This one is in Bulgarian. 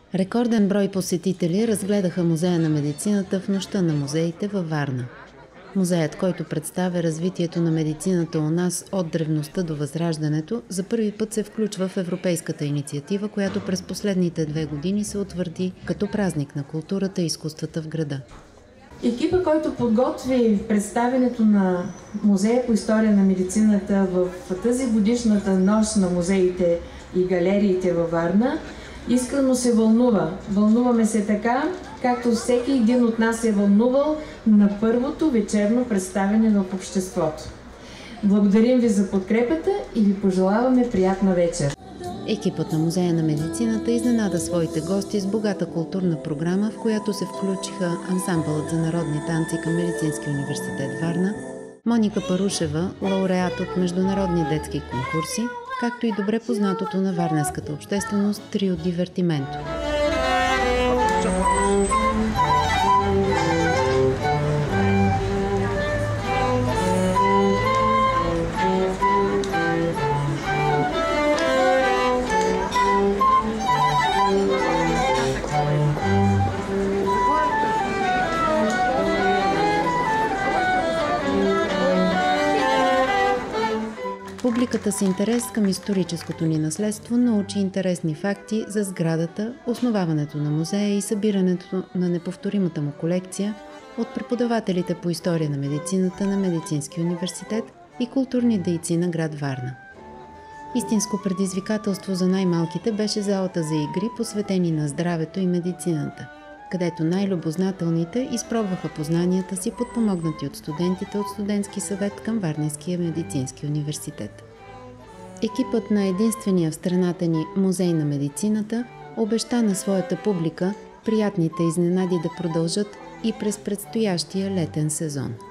Рекорден брой посетители разгледаха Музея на медицината в Нощта на музеите във Варна. Музеят, който представя развитието на медицината у нас от древността до Възраждането, за първи път се включва в европейската инициатива, която през последните 2 години се утвърди като празник на културата и изкуствата в града. Екипа, който подготви представянето на Музея по история на медицината в тази годишната нощ на музеите и галериите във Варна, искрено се вълнува. Вълнуваме се така, както всеки един от нас е вълнувал на първото вечерно представяне в обществото. Благодарим ви за подкрепата и ви пожелаваме приятна вечер. Екипът на Музея на медицината изненада своите гости с богата културна програма, в която се включиха ансамбълът за народни танци към Медицински университет Варна, Моника Парушева, лауреат от международни детски конкурси, както и добре познатото на варненската общественост трио Дивертименто. Публиката с интерес към историческото ни наследство научи интересни факти за сградата, основаването на музея и събирането на неповторимата му колекция от преподавателите по история на медицината на Медицински университет и културни дейци на град Варна. Истинско предизвикателство за най-малките беше залата за игри, посветени на здравето и медицината, където най-любознателните изпробваха познанията си, подпомогнати от студентите от студентски съвет към Варненския медицински университет. Екипът на единствения в страната ни Музей на медицината обеща на своята публика приятните изненади да продължат и през предстоящия летен сезон.